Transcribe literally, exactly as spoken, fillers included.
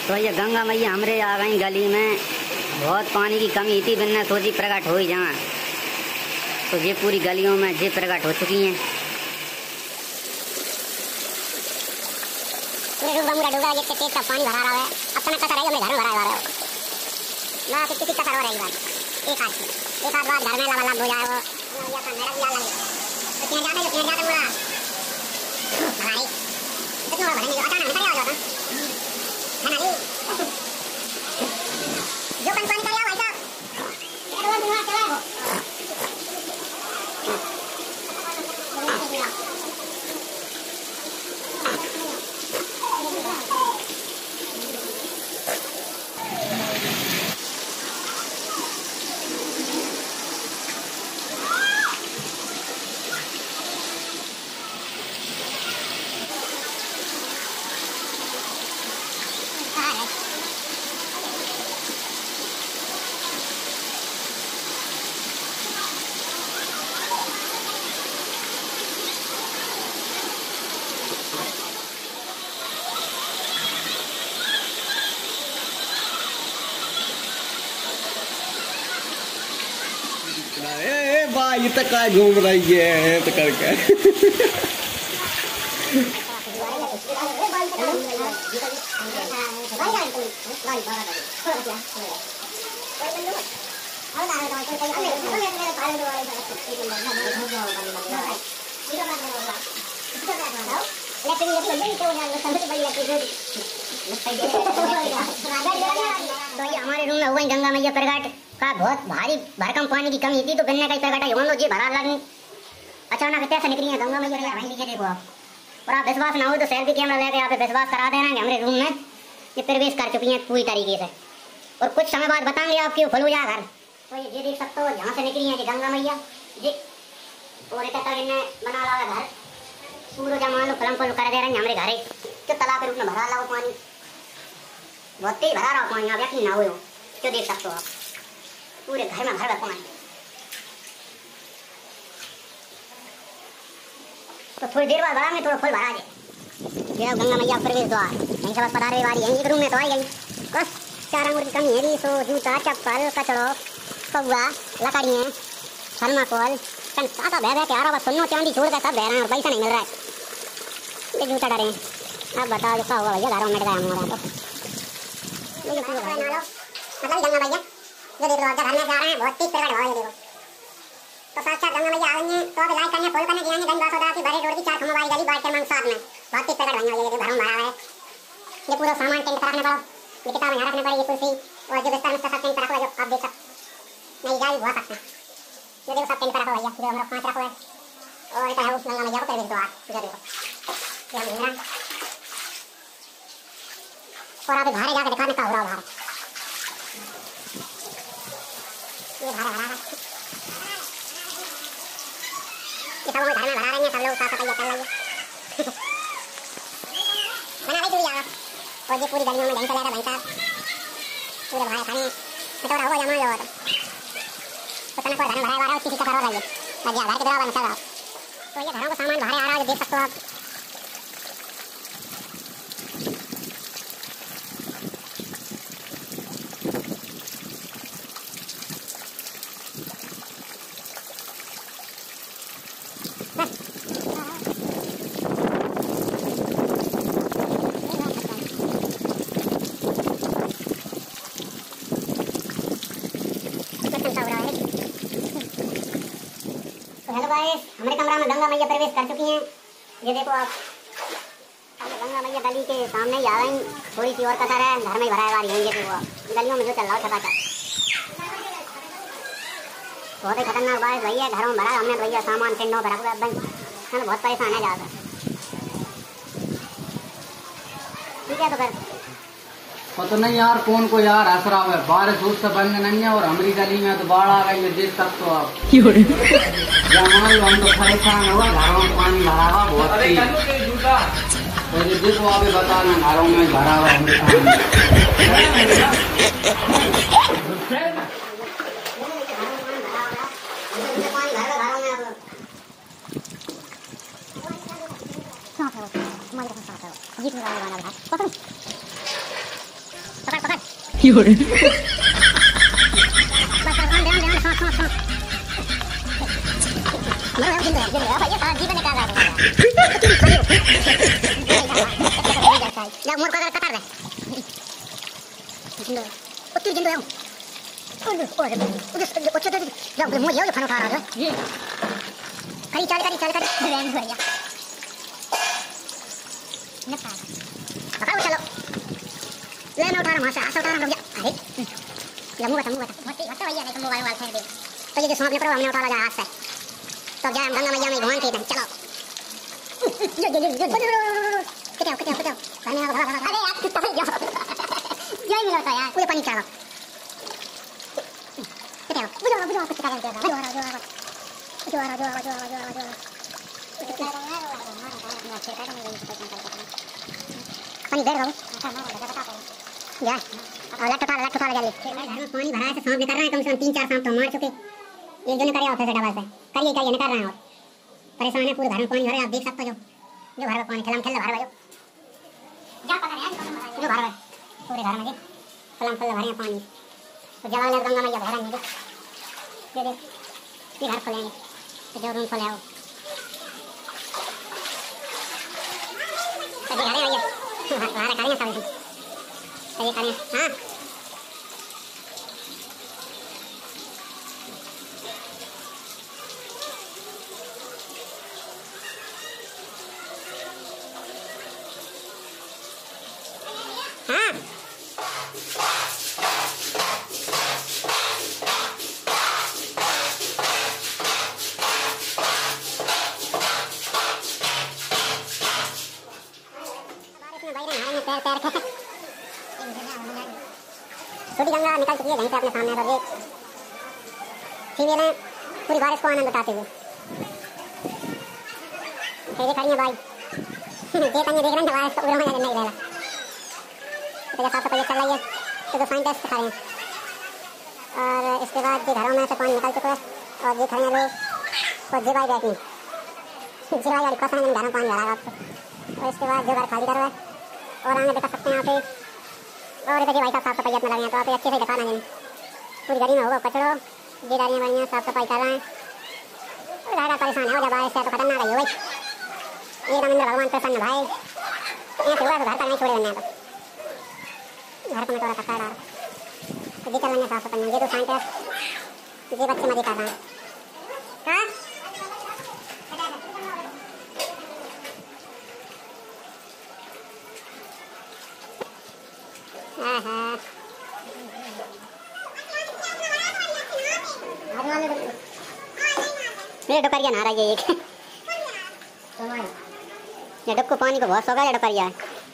तो ये गंगा मैया हमरे आ गई गली में, बहुत पानी की कमी थी, बिन्ना सोची प्रकट हो ही जाए। तो ये पूरी गलियों में ये प्रकट हो चुकी हैं। डूबा डूबा ये तेज का पानी भरा रहा है। अपना कचरा है हमने घर में भरा रहा है ना, किसी की कचरा हो रही बात एक आध एक आध बार घर में लगा लग हो जाए वो या तो मेरा भी लगे तो क्या जाने जो क्या जाने पूरा भाई कितना बड़ा भरने अचानक निकल आ जाता है ना। जो कौन पानी का भाई साहब ये रोज दिमाग चला है ए भाई ये तक काय घूम रही है तो करके तो ये हमारे रूम में हुआ गंगा मैया प्रकट का बहुत भारी भरकम पानी की कमी थी, तो गन्ने का प्रकट है जी भरा लगी अचानक कैसे निकली है गंगा मैया। भाई नीचे देखो आप, और आप विश्वास ना हो तो सेल्फी कैमरा लेके यहाँ पे विश्वास करा देना कि हमारे रूम में ये प्रवेश कर चुकी हैं पूरी तरीके से, और कुछ समय बाद बताएंगे आपकी खुल हो जाए घर। तो ये ये देख सकते हो जहाँ से निकली है गंगा मैया जी, और इन्हें बना लगा घर पूरा जमा लो फलम फल कर दे रहे हैं हमारे घर जो तालाब के रूप में भरा ला पानी, बहुत तेज भरा रहा पानी, आप यकीन ना हो जो देख सकते हो आप पूरे घर में भर पानी। तो थोड़ी देर बाद भरा में थोड़ा फुल भरा दे ये गंगा मैया प्रवेश द्वार यहीं से बस पधारे वाली है। एक रूम में तो आई गई बस चार अंगूर की कमी है, सो जूता चप्पल कचड़ो कौआ लकड़ियाँ थर्माकोल साता बह बह के आ रहा, बस सुनो चांदी छोड़ कर सब बह रहे हैं और पैसा नहीं मिल रहा है। ये जूता डरे अब बताओ जो क्या होगा भैया, घर में मिट गया हमारा तो मतलब गंगा मैया जो देख लो घर में जा रहे हैं बहुत तेज प्रकट हो देखो। तो साक्षात गंगा मैया आ गई हैं, तो अब लाइक करने फॉलो करने दिया गंगा सौदा की बड़े रोड की चार खम्बा वाली गली बाट के मंग साथ में बहुत तेज प्रकट बनी हुई है। घर में भरा है ये पूरा सामान टेंट पर रखने पड़ो, ये किताब यहाँ रखने पड़ी, ये कुर्सी और जो बिस्तर में सब टेंट पर रखो जो आप देख सकते नहीं जा भी बहुत सकते हैं। ये देखो सब टेंट पर रखो भैया, जो हमारा पाँच रखो है और इतना है उस गंगा मैया को प्रवेश द्वार जो देखो ये हम हिरण और आप बाहर जाकर दिखाने का हो रहा बाहर ये भरा भरा ये सब घर में भरा रही हैं सब लोग साफ सफाई कर रही है बना रही चुड़ी यार। और ये पूरी गलियों में दही चला था भाई साहब पूरे भाई खाने कटोरा हुआ जमा लो तो तना कोई घर में भरा आ रहा है किसी का फर हो रही है लग घर के बराबर में चल रहा। तो ये घरों का सामान भरे आ रहा है देख सकते हो आप। हमारे कमरा में गंगा मैया प्रवेश कर चुकी हैं, ये देखो आप गंगा मैया गली के सामने ही आ गई, थोड़ी सी और कतर है घर में ही भराए वाली है। ये देखो आप गलियों में जो चल रहा है छपाचा बहुत ही खतरनाक बारिश भैया, घरों में भरा हमने भैया सामान टिंडों पर रखा बंद हम बहुत परेशान है ज़्यादा। ठीक है तो फिर पता नहीं यार कौन को यार हंस रहा है, बारिश उससे बंद नहीं है और हमारी गली में तो बाढ़ आ गई है देख सकते हो आप। जमाई हम तो परेशान हुआ, घरों में पानी भरा हुआ बहुत तेज, तो ये देखो आप बताना घरों में भरा हुआ Ya umur kagak ketar deh. Jindo. Betul jindo yang. Udah, oh, udah, udah, udah, udah. Ya, udah mau jauh kan utar aja. Kali cari kali cari kali. Dua dua ya. Napa? Apa udah lo? Lain utar masa asal utar udah. Adik. Ya mau ketemu ketemu. Mati, mati aja nih kamu wal-wal saya deh. तो ये जो सांप निकला हमने उठा लगा हाथ से तो जाए हम गंगा मैया में घुमान के चलो जो जो जो कितना कितना कितना खाने का भागा अरे यार कितना है यार यही नहीं होता यार पूरे पानी चला कितना बुझो बुझो कुछ कर रहे हो जो आ जो आ जो आ जो आ जो आ जो पानी बैठ गया या और लट उठा लट उठा जल्दी पानी भरा है सांप निकल रहा है कम से कम तीन चार सांप तो मार चुके एक जो ने करे ऑफिस डबल से करिए करिए निकल रहे हैं और परेशान है पूरे घर में पानी भरा है आप देख सकते हो जो घर में पानी खलम खल भरा है जो जा पकड़ यार जो भरा है पूरे घर में जी खलम खल भरे हैं पानी तो जवाल गंगा मैया भरा नहीं ये देख ये घर खोलेंगे तो जो रूम खोले हो तो घर है भैया बाहर करेंगे सब ये करें हां छोटी गंगा निकल चुकी है यहीं से अपने सामने पर देख फीमेल पूरी बारिश को आनंद उठाते हुए ये खड़ी है भाई ये तंगे देख रहे हैं बारिश को उड़ाने नहीं रहा तो जब साफ सफाई चल रही है तो जो साइंटिस्ट खड़े हैं और इसके बाद जो घरों में से पानी निकल चुका है और ये खड़े हैं लोग और जी भाई बैठी जी भाई और कसम में घरों पानी भरा आपको और इसके बाद जो घर खाली करो है और आगे दिखा सकते हैं यहाँ पे और इधर भाई साहब साफ सफाई अपना लगे हैं तो आप अच्छे से दिखाना नहीं पूरी गली में होगा कचड़ो ये डालियाँ बढ़िया साफ सफाई कर रहे हैं और ज़्यादा परेशान है जब बारिश से तो खतरनाक रही हो भाई ये रविंद्र भगवान प्रसन्न भाई यहाँ से हुआ तो घर पर नहीं छोड़े बनने तो घर को मैं थोड़ा कटा रहा तो जी चल रही है साफ सफाई ये तो साइंटिस्ट ये बच्चे मजे कर रहे हैं हाँ मेरे डुकरिया नहा रही है एक ये डुक्कू पानी को बहुत शौक है डुकरिया